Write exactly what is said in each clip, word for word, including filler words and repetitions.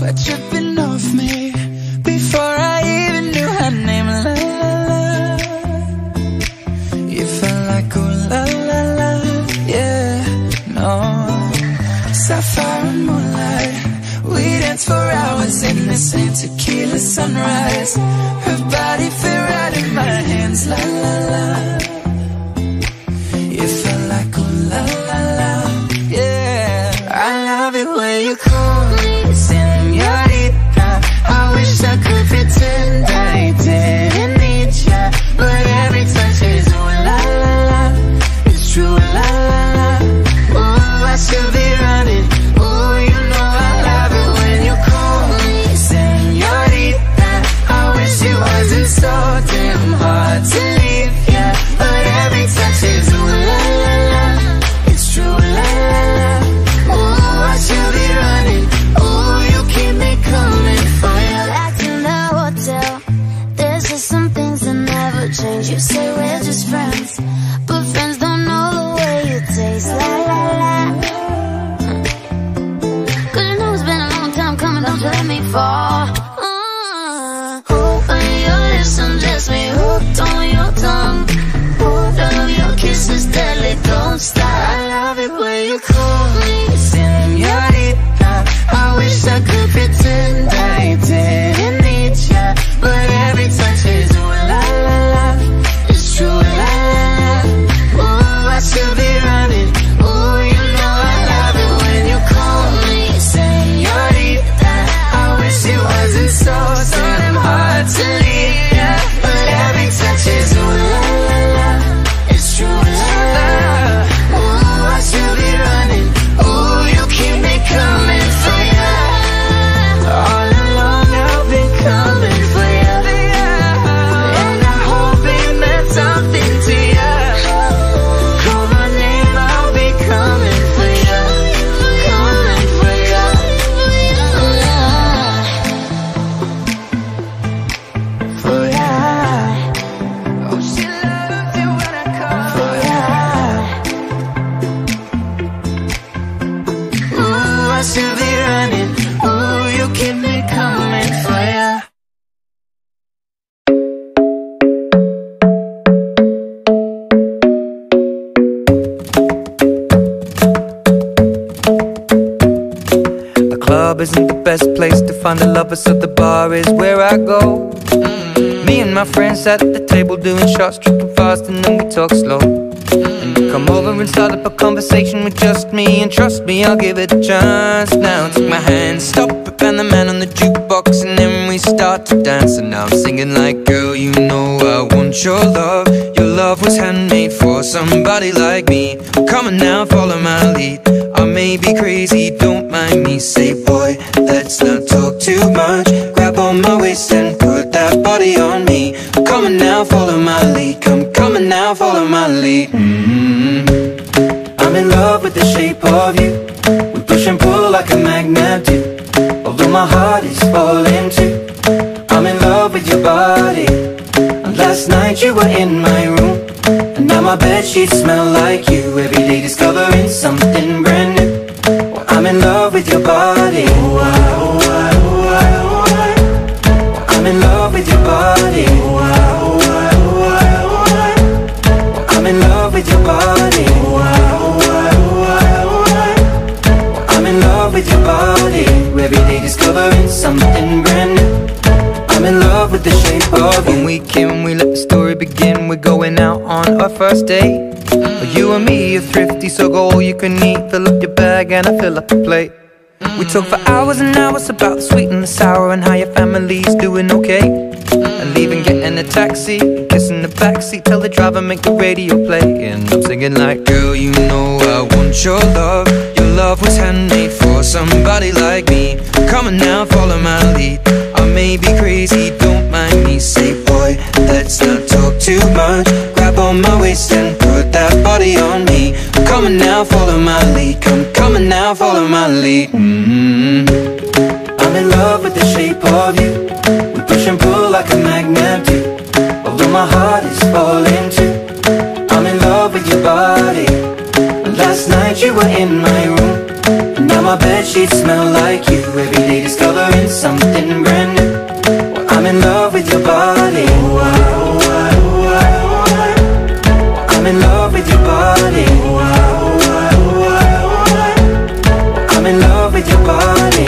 sweat dripping off me before I even knew her name. La la la, you felt like ooh la la la, yeah, no. Sapphire and moonlight, we danced for hours in the same tequila sunrise. Her body fit right in my hands, la la la. You felt like ooh la la la, yeah. I love it when you call me señorita. I wish I could pretend I didn't need ya, but every touch is ooh la la la. It's true, la la la. Ooh, I should be running. Ooh, you know I love it when you call me señorita. I wish it wasn't so damn hard to leave ya, but every touch is ooh la la la. It's true, la la la. Ooh, I should be running. Ooh, you keep me coming for ya. Back in the hotel, there's just some things that never change. You say we're just friends, but friends don't know the way you taste. La la la. Cause you know it's been a long time coming, don't you let me fall. uh, Oh, when your lips undress me, hooked on your tongue. Oh, love your kisses deadly, don't stop. I love it when you call me señorita. I wish I could pretend I didn't need ya, but every touch is ooh la la la. It's true, la la la. Ooh, I should be running. Ooh, you know I love it when you call me señorita. I wish it wasn't so damn hard to leave ya, but every touch is ooh la la la. It's true, la la la. Ooh, I should be running. Ooh, you keep me coming for ya. All along I've been coming for ya, and I hope it meant something to ya. Call my name, I'll be coming for ya, coming for ya. For ya. Oh, she loves it when I call for ya. Ooh, I should be running. Ooh, you keep me coming for ya. The club isn't the best place to find a lover, so the bar is where I go. Mm-hmm. Me and my friends at the table doing shots, tripping fast, and then we talk slow. And you come over and start up a conversation with just me, and trust me, I'll give it a chance. Now take my hand, stop it, and the man on the jukebox, and then we start to dance. And now I'm singing like, girl, you know I want your love. Your love was handmade for somebody like me. Come on now, follow my lead. I may be crazy, don't mind me. Say, boy, let's not talk too much. Grab on my waist and put that body on me. Come on now, follow my lead. Come, come on now, follow my lead. Mm-hmm. I'm in love with the shape of you. We push and pull like a magnet do. Although my heart is falling too, I'm in love with your body. And last night you were in my room, and now my bedsheets smell like you. Every day discovering something brand new. Well, I'm in love with your body. Oh, I, oh, I, oh, I, oh, I. I'm in love with your body. Oh, I, oh, I, oh, I, oh, I. I'm in love with your body. Oh, I, oh, I, oh, I, oh, I. I'm in love with your body. Every day discovering something brand new. I'm in love with the shape of you. When we came, we let the story begin. We're going out on our first date. But you and me are thrifty, so go all you can eat. Fill up your bag and I fill up the plate. We talk for hours and hours about the sweet and the sour, and how your family's doing okay. And leaving, getting a taxi, kissing the backseat, tell the driver make the radio play. And I'm singing like, girl, you know I want your love. Your love was handmade for somebody like me. Come on now, follow my lead. I may be crazy, don't mind me. Say, boy, let's not talk too much. Grab on my waist and put that body on me. Come on now, follow my lead. Come, come on now, follow my lead. Mm-hmm. I'm in love with the shape of you. We push and pull like a magnet do. Although my heart is falling too, I'm in love with your body. Last night you were in my room, and now Now my bedsheets smell like you. Every day discovering something brand new. Well, I'm in love with your body. I'm in love with your body. I'm in love with your body.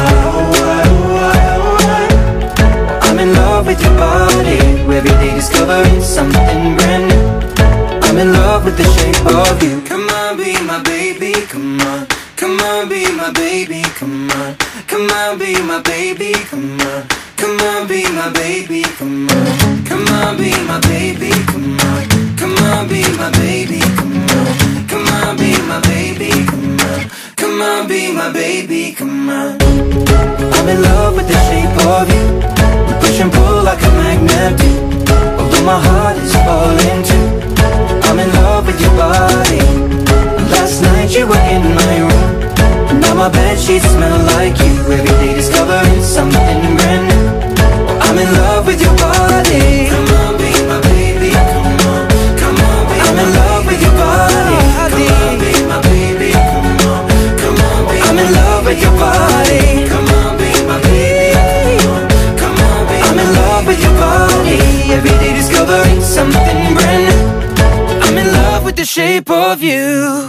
I'm in love with your body. Every day discovering something brand new. I'm in love with the shape of you. Come on, be my baby, come on. Come on, be my baby, come on. Come on, be my baby, come on. Come on, be my baby, come on. Come on, be my baby, come on. Come on, be my baby, come on. Come on, be my baby, come on. Come on, be my baby, come on. I'm in love with the shape of you. We push and pull like a magnet do. Although my heart is falling too. I'm in love with your body. Last night you were in my room. Now my bedsheets smell like you. Every day discovering something brand new. I'm in love with your body. Come on, be my baby, come on. Come on, be I'm in love with your body. Come on, be my baby, come on. Come on, be I'm in love with your body. Come on, be my baby, come on. Come on, be I'm in love with your body. Every day discovering something brand new. I'm in love with the shape of you.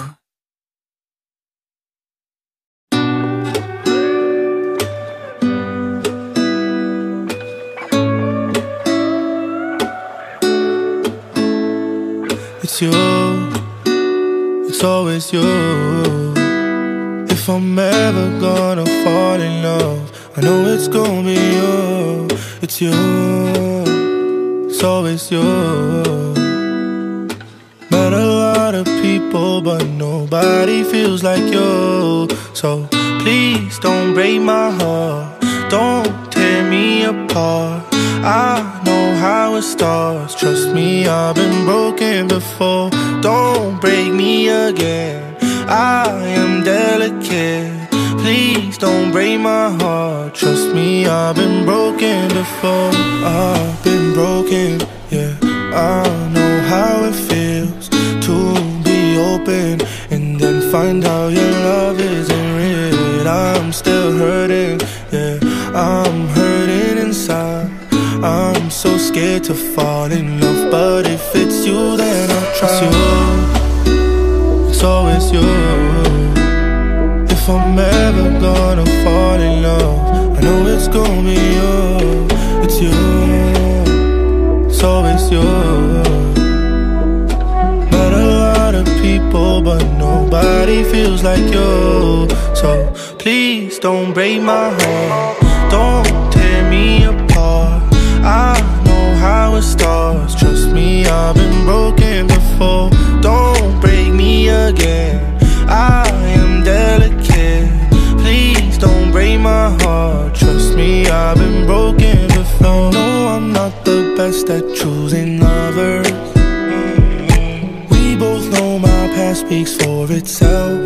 It's you, it's always you. If I'm ever gonna fall in love, I know it's gonna be you. It's you, it's always you. Met a lot of people, but nobody feels like you. So please don't break my heart, don't tear me apart. I know how it starts, trust me, I've been broken before. Don't break me again, I am delicate. Please don't break my heart, trust me, I've been broken before. I've been broken, yeah, I know how it feels to be open and then find out your love isn't real. I'm still hurting, yeah, I'm hurting inside. I'm so scared to fall in love, but if it's you, then I'll try. It's you, it's always you. If I'm ever gonna fall in love, I know it's gonna be you. It's you, it's always you. Met a lot of people, but nobody feels like you. So please don't break my heart, don't tear me apart. I know how it starts, trust me, I've been broken before. Don't break me again, I am delicate. Please don't break my heart, trust me, I've been broken before. No, I'm not the best at choosing lovers. We both know my past speaks for itself.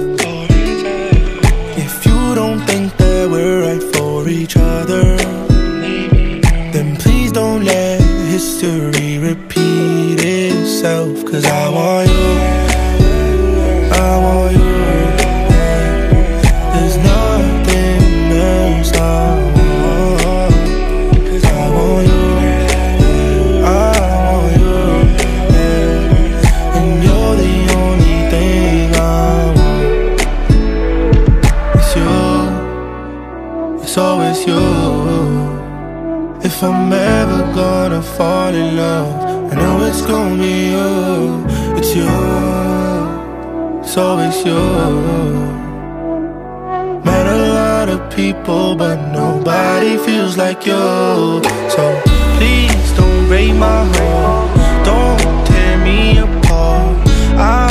If you don't think that we're right for each other, then please don't let history repeat itself. Cause I want you, I want you. There's nothing else I want. Cause I want you, I want you, yeah. And you're the only thing I want. It's you, it's always you. If I'm ever gonna fall in love, I know it's gonna be you. It's you, it's always you. Met a lot of people, but nobody feels like you. So please don't break my heart, don't tear me apart. I